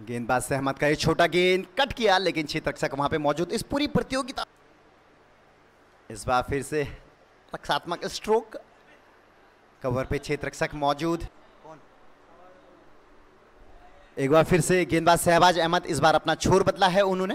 गेंदबाज सहमत का ये छोटा गेंद कट किया, लेकिन क्षेत्ररक्षक वहां पे मौजूद। इस पूरी प्रतियोगिता इस बार फिर से रक्षात्मक स्ट्रोक, कवर पे क्षेत्ररक्षक मौजूद। एक बार फिर से गेंदबाज शहबाज अहमद, इस बार अपना छोर बदला है उन्होंने।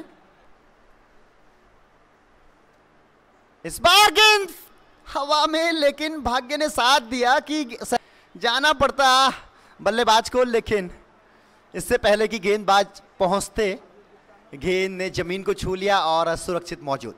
इस बार गेंद हवा में, लेकिन भाग्य ने साथ दिया कि जाना पड़ता बल्लेबाज को, लेकिन इससे पहले कि गेंदबाज पहुंचते गेंद ने जमीन को छू लिया और सुरक्षित मौजूद।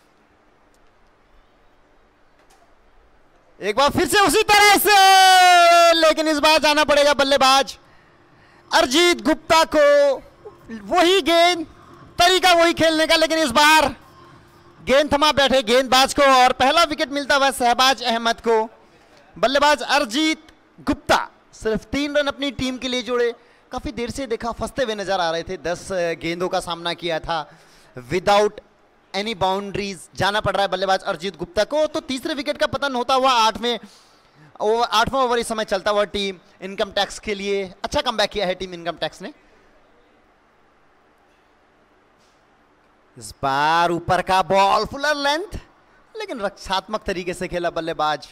एक बार फिर से उसी तरह से, लेकिन इस बार जाना पड़ेगा बल्लेबाज अरजीत गुप्ता को। वही गेंद, तरीका वही खेलने का, लेकिन इस बार गेंद थमा बैठे गेंदबाज को और पहला विकेट मिलता हुआ शहबाज अहमद को। बल्लेबाज अरजीत गुप्ता सिर्फ 3 रन अपनी टीम के लिए जोड़े। काफी देर से देखा फंसते हुए नजर आ रहे थे, 10 गेंदों का सामना किया था विदाउट एनी बाउंड्रीज। जाना पड़ रहा है बल्लेबाज अरजीत गुप्ता को। तो तीसरे विकेट का पतन होता हुआ 8वां ओवर इस समय चलता हुआ टीम इनकम टैक्स के लिए। अच्छा कमबैक किया है टीम इनकम टैक्स ने। इस बार ऊपर का बॉल फुलर लेंथ, लेकिन रक्षात्मक तरीके से खेला बल्लेबाज।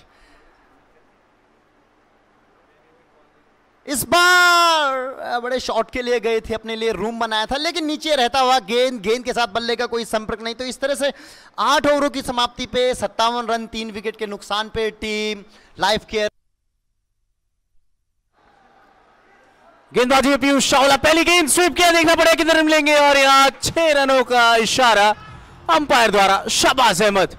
इस बार बड़े शॉट के लिए गए थे, अपने लिए रूम बनाया था, लेकिन नीचे रहता हुआ गेंद के साथ बल्ले का कोई संपर्क नहीं। तो इस तरह से 8 ओवरों की समाप्ति पे 57 रन 3 विकेट के नुकसान पे टीम लाइफ केयर। गेंदबाजी में पीयूष चावला, पहली गेंद स्वीप किया, देखना पड़ेगा कितने रन मिलेंगे। और यहाँ 6 रनों का इशारा अंपायर द्वारा। शहबाज अहमद,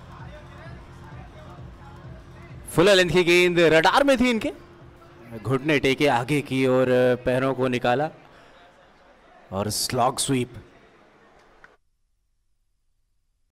फुल लेंथ की गेंद रडार में थी इनके, घुटने टेके आगे की और पैरों को निकाला और स्लॉग स्वीप।